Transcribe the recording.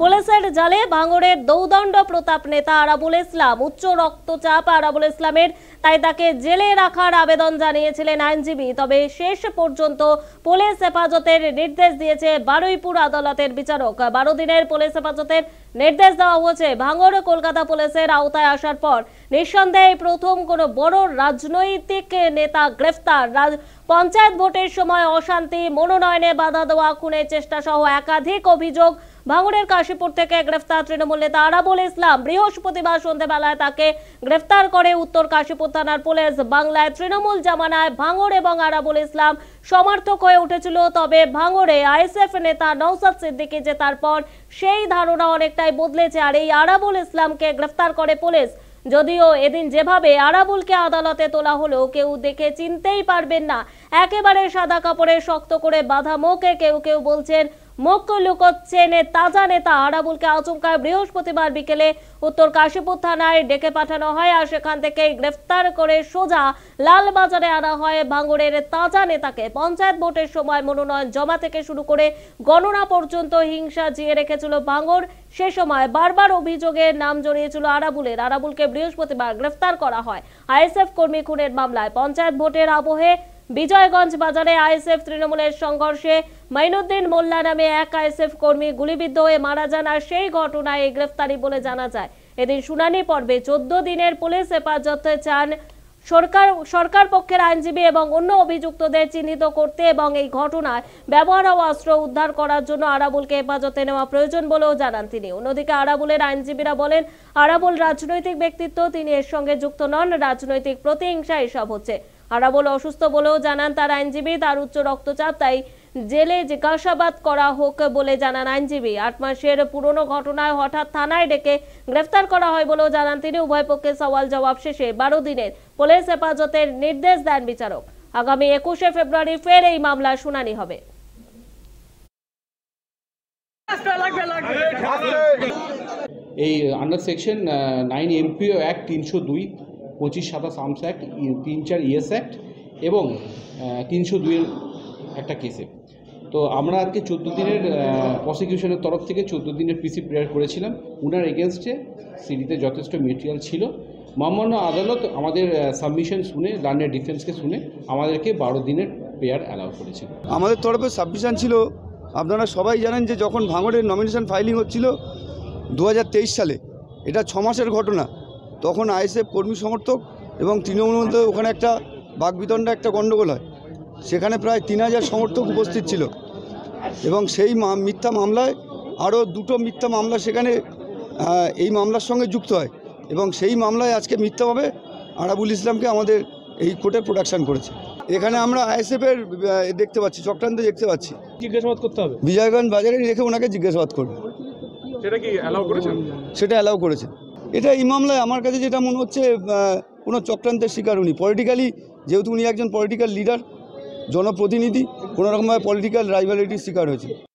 পুলিশের জালে ভাঙড়ের দৌদণ্ড প্রতাপ নেতা আরাবুল ইসলাম। উচ্চ রক্তচাপ আরাবুল ইসলামের, তাই তাকে জেলে রাখার আবেদন জানিয়েছিলেন আইনজীবী। তবে শেষ পর্যন্ত পুলিশ হেফাজতের নির্দেশ দিয়েছে বারুইপুর আদালতের বিচারক। 12 দিনের পুলিশ হেফাজতের নির্দেশ দেওয়া হয়েছে। ভাঙড় কলকাতা পুলিশের আওতায় আসার পর নিঃসন্দেহে প্রথম কোনো বড় রাজনৈতিক নেতা গ্রেফতার। পঞ্চায়েত ভোটের সময় অশান্তি, মনোনয়নে বাধা দেওয়া, খুনের চেষ্টা সহ একাধিক অভিযোগ। ভাঙড়ের কাশীপুর থেকে গ্রেফতার তৃণমূল নেতা আরাবুল ইসলাম। বৃহস্পতিবার সন্ধ্যাবেলায় তাকে গ্রেফতার করে উত্তর কাশীপুর থানার পুলিশ। বাংলায় তৃণমূল জামানায় ভাঙড় এবং আরাবুল ইসলাম সমর্থক হয়ে উঠেছিল। তবে ভাঙড়ে আইএসএফ নেতা নওশাদ সিদ্দিকী জেতার পর সেই ধারণা অনেকটাই বদলেছে। আর এই আরাবুল ইসলামকে গ্রেফতার করে পুলিশ। যদিও এদিন যেভাবে আরাবুলকে আদালতে তোলা হলো, কেউ দেখে চিনতেই পারবেন না। একেবারে সাদা কাপড়ে শক্ত করে বাঁধা মুখে কেউ কেউ বলছেন মুখ লুকোচ্ছেন তাজা নেতা আরাবুলকে। আচমকা বৃহস্পতিবার বিকেলে উত্তর কাশীপুর থানায় ডেকে পাঠানো হয়, আর সেখান থেকে গ্রেফতার করে সোজা লালবাজারে আনা হয় ভাঙড়ের তাজা নেতাকে। পঞ্চায়েত ভোটের সময় মনোনয়ন জমা থেকে শুরু করে গণনা পর্যন্ত হিংসা জিয়ে রেখেছিল ভাঙড়। সে সময় বারবার অভিযোগের নাম জড়িয়েছিল আরাবুলের। আরাবুলকে বৃহস্পতিবার গ্রেফতার করা হয় আইএসএফ কর্মী খুনের মামলায়। পঞ্চায়েত ভোটের আবহে বিজয়গঞ্জ বাজারে আইএসএফ তৃণমূলের সংঘর্ষে মাইনুদ্দিন মোল্লা নামে এক আইএসএফ কর্মী গুলিবিদ্ধ হয়ে মারা যান, আর সেই ঘটনায় এই গ্রেফতারি বলে জানা যায়। এদিন শুনানি পর্বে 14 দিনের পুলিশ হেফাজত চান সরকার পক্ষের আইনজীবী এবং অন্য অভিযুক্তদের চিহ্নিত করতে এবং এই ঘটনায় ব্যবহার হওয়া অস্ত্র উদ্ধার করার জন্য আরাবুলকে হেফাজতে নেওয়া প্রয়োজন বলেও জানান তিনি। অন্যদিকে আরাবুলের আইনজীবীরা বলেন, আরাবুল রাজনৈতিক ব্যক্তিত্ব, তিনি এর সঙ্গে যুক্ত নন। রাজনৈতিক প্রতিহিংসা এসব হচ্ছে। আরাবুল অসুস্থ বলেও জানান তার আইনজীবী। তার উচ্চ রক্তচাপ, তাই জেলে জিজ্ঞাসাবাদ করা হোক বলে জানান আইনজীবী। 8 মাসের পুরনো ঘটনায় হঠাৎ থানায় ডেকে গ্রেফতার করা হয় বলেও জানান তিনি। উভয় পক্ষের সওয়াল জবাব শেষে 12 দিনের পুলিশ হেফাজতের নির্দেশ দেন বিচারক। আগামী 21শে ফেব্রুয়ারি ফের এই মামলার শুনানি হবে। এই under section 9 MPO act 302, 25/27 arms act, 3/4 ES act এবং 302 এর একটা কেসে। তো আমরা আজকে 14 দিনের প্রসিকিউশনের তরফ থেকে 14 দিনের পিসি প্রেয়ার করেছিলাম। উনার এগেনস্টে সিডিতে যথেষ্ট মেটেরিয়াল ছিল। মহামান্য আদালত আমাদের সাবমিশন শুনে, লার্নের ডিফেন্সকে শুনে আমাদেরকে 12 দিনের প্রেয়ার অ্যালাউ করেছে। আমাদের তরফে সাবমিশন ছিল। আপনারা সবাই জানেন যে যখন ভাঙড়ের নমিনেশন ফাইলিং হচ্ছিল 2023 সালে, এটা 6 মাসের ঘটনা। তখন আইএসএফ কর্মী সমর্থক এবং তৃণমূল মধ্যে ওখানে একটা বাকবিতণ্ডা, একটা গণ্ডগোল হয়। সেখানে প্রায় 3000 সমর্থক উপস্থিত ছিল এবং সেই মিথ্যা মামলায় আরও 2টো মিথ্যা মামলা সেখানে এই মামলার সঙ্গে যুক্ত হয় এবং সেই মামলায় আজকে মিথ্যাভাবে আরাবুল ইসলামকে আমাদের এই কোর্টে প্রোডাকশন করেছে। এখানে আমরা আইএসএফের দেখতে পাচ্ছি, চক্রান্ত দেখতে পাচ্ছি। জিজ্ঞাসাবাদ করতে হবে, বিজয়গঞ্জ বাজারে রেখে ওনাকে জিজ্ঞাসাবাদ করবে। সেটা কি অ্যালাউ করেছেন? সেটা অ্যালাউ করেছে। এটা এই মামলায় আমার কাছে যেটা মনে হচ্ছে কোনো চক্রান্তের শিকার উনি। পলিটিক্যালি, যেহেতু উনি একজন পলিটিক্যাল লিডার, জনপ্রতিনিধি, কোনোরকমভাবে পলিটিক্যাল রাইভালিটির শিকার হয়েছে।